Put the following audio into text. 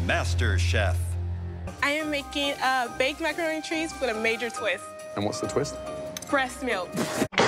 master chef. I am making baked macaroni and cheese with a major twist. And what's the twist? Breast milk.